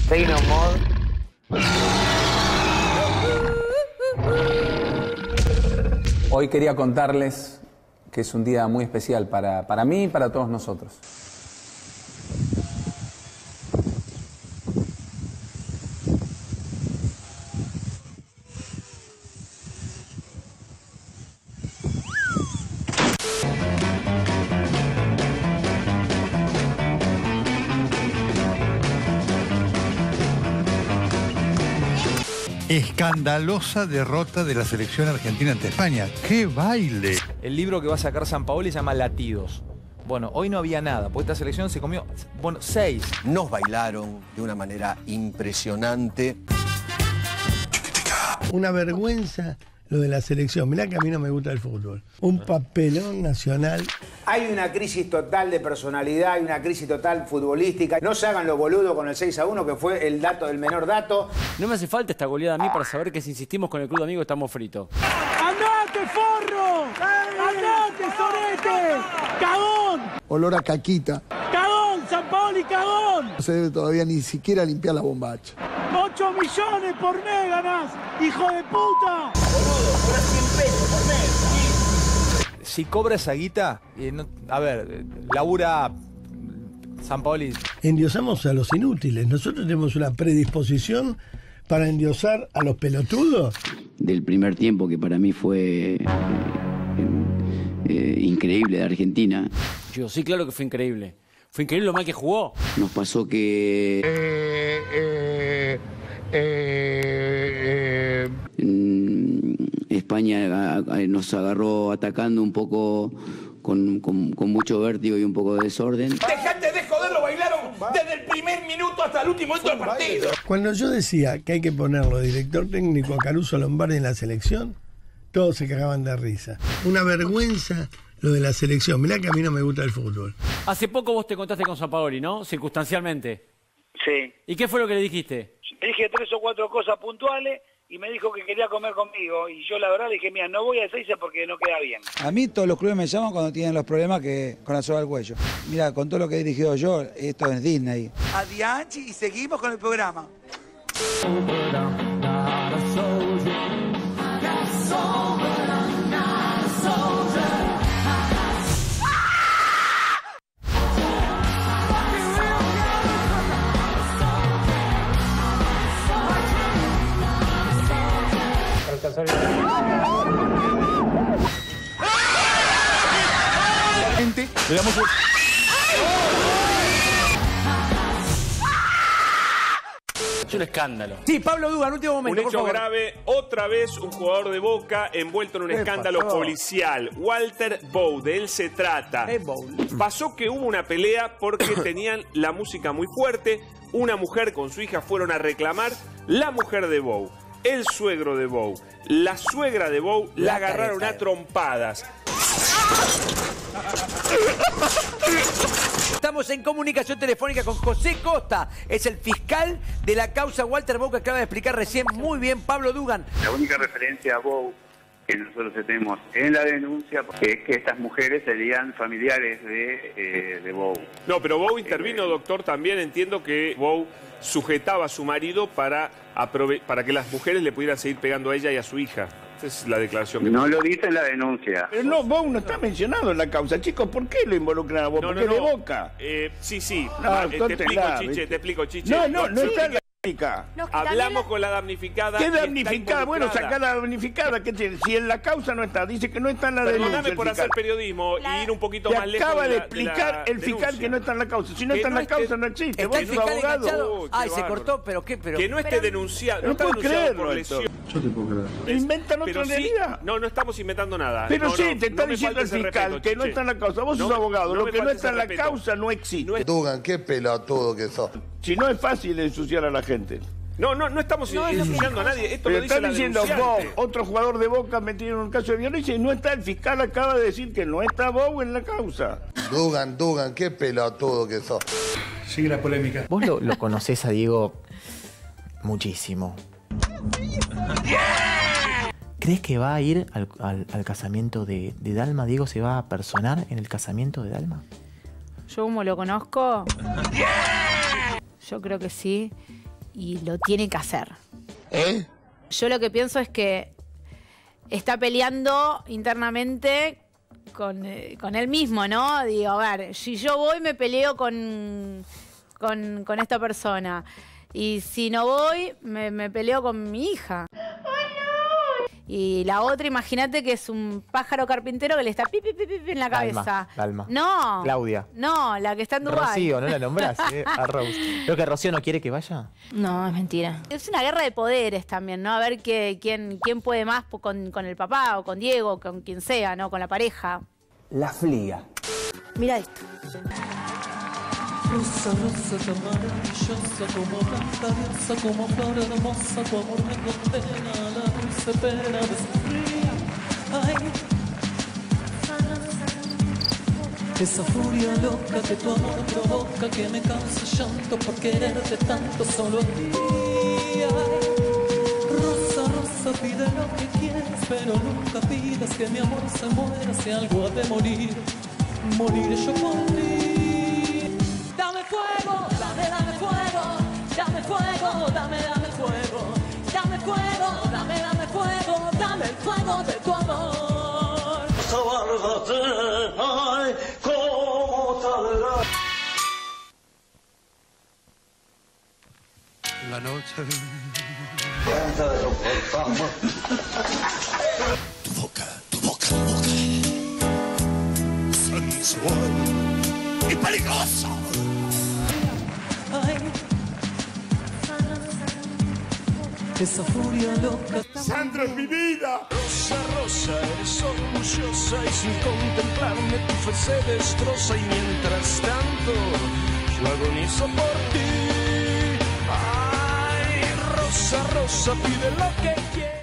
Say no more. Hoy quería contarles que es un día muy especial para mí y para todos nosotros. Escandalosa derrota de la selección argentina ante España. ¡Qué baile! El libro que va a sacar Sampaoli se llama Latidos. Bueno, hoy no había nada, porque esta selección se comió, 6. Nos bailaron de una manera impresionante. Una vergüenza lo de la selección. Mirá que a mí no me gusta el fútbol. Un papelón nacional. Hay una crisis total de personalidad, hay una crisis total futbolística. No se hagan los boludos con el 6-1, que fue el menor dato. No me hace falta esta goleada a mí para saber que si insistimos con el club de amigos estamos fritos. ¡Andate, forro! ¡Andate, sorete! ¡Cagón! Olor a caquita. ¡Cagón, Sampaoli, cagón! No se debe todavía ni siquiera limpiar la bombacha. 8 millones por mes ganás, hijo de puta. Boludo, cobras 100 pesos por mes. Si cobra esa guita, a ver, labura Sampaoli. Endiosamos a los inútiles. Nosotros tenemos una predisposición para endiosar a los pelotudos. Del primer tiempo, que para mí fue increíble de Argentina. Yo sí, claro que fue increíble. Fue increíble lo mal que jugó. Nos pasó que... España nos agarró atacando un poco con mucho vértigo y un poco de desorden. ¡Dejate de joder! Lo bailaron desde el primer minuto hasta el último minuto del partido. Cuando yo decía que hay que ponerlo director técnico a Caruso Lombardi en la selección, todos se cagaban de risa. Una vergüenza lo de la selección. Mirá que a mí no me gusta el fútbol. Hace poco vos te contaste con Sampaoli, ¿no? Circunstancialmente. Sí. ¿Y qué fue lo que le dijiste? Le dije 3 o 4 cosas puntuales y me dijo que quería comer conmigo. Y yo la verdad le dije, mira, no voy a Ezeiza porque no queda bien. A mí todos los clubes me llaman cuando tienen los problemas con la soga al cuello. Mira, con todo lo que he dirigido yo, esto es Disney. Adianchi y seguimos con el programa. Le damos un... Es un escándalo. Sí, Pablo Dugan, último momento, Un hecho grave, otra vez un jugador de Boca envuelto en un escándalo policial. Walter Bow, de él se trata. Pasó que hubo una pelea porque tenían la música muy fuerte. Una mujer con su hija fueron a reclamar. La mujer de Bow, el suegro de Bow, la suegra de Bow, la agarraron a trompadas. Estamos en comunicación telefónica con José Costa, es el fiscal de la causa Walter Bow, que acaba de explicar recién muy bien Pablo Dugan. La única referencia a Bow que nosotros tenemos en la denuncia es que estas mujeres serían familiares de Bow. No, pero Bow intervino, doctor, también entiendo que Bow sujetaba a su marido para que las mujeres le pudieran seguir pegando a ella y a su hija. Esa es la declaración que... No lo dice en la denuncia. Pero no, Bow no está mencionado en la causa. Chicos, ¿por qué lo involucran a Bow? ¿Porque de Boca? Sí. No, te explico, Chiche. No está en la damnificada. Hablamos con la damnificada. ¿Qué damnificada? Bueno, sacar la damnificada. ¿Qué tiene? Si en la causa no está, dice que no está en la denuncia. Perdóname por hacer periodismo y ir un poquito más lejos. Acaba de explicar el fiscal que no está en la causa. Si no está en la causa, no existe. ¿Está Vos el sos fiscal abogado. enganchado? Ay, se cortó, pero ¿qué? Que no esté denunciado. No puedo creerlo esto. Yo te puedo creer. ¿Inventan otra realidad? No estamos inventando nada. Pero sí, te está diciendo el fiscal que no está en la causa. Vos sos abogado. Lo que no está en la causa no existe. Dugan, qué pelotudo que sos. Si no es fácil ensuciar a la gente. No estamos ensuciando a nadie. Esto lo dice están la diciendo denunciante. Bow, otro jugador de Boca metido en un caso de violencia y no está. El fiscal acaba de decir que no está Bow en la causa. Dugan, qué pelotudo que sos. Sigue la polémica. Vos lo conocés a Diego muchísimo. ¿Crees que va a ir al casamiento de Dalma? ¿Diego se va a personar en el casamiento de Dalma? Yo como lo conozco, yo creo que sí. y lo tiene que hacer. ¿Eh? Yo lo que pienso es que está peleando internamente con él mismo, ¿no? Digo, a ver, si yo voy me peleo con esta persona. Y si no voy, me peleo con mi hija. Y la otra, imagínate que es un pájaro carpintero que le está pi, pi, pi, pi en la cabeza. Dalma. No. Claudia. No, la que está en Dubái. Rocío, no la nombrás, a Rose. Creo que Rocío no quiere que vaya. No, es mentira. Es una guerra de poderes también, ¿no? A ver quién puede más con el papá o con Diego, o con quien sea, ¿no? Con la pareja. La fliga. Mira esto. Rosa, rosa, tan maravillosa, como blanca diosa, como flor hermosa, tu amor me condena a la dulce pena de sufrir. Ay, esa furia loca que tu amor provoca, que me causa llanto por quererte tanto solo a ti. Ay, rosa, rosa, pide lo que quieras, pero nunca pidas que mi amor se muera, si algo ha de morir, moriré yo por ti. Dame fuego, dame fuego, dame fuego, dame fuego, dame fuego, dame fuego, dame el fuego de tu amor. Sálvate, ay, cómo tal. La noche. Tu boca, sensual y peligrosa. Ay, esa furia loca. Sandra es mi vida. Rosa, rosa, eres orgullosa y sin contemplarme tu fe se destroza y mientras tanto yo agonizo por ti. Ay, rosa, rosa, pide lo que quieras.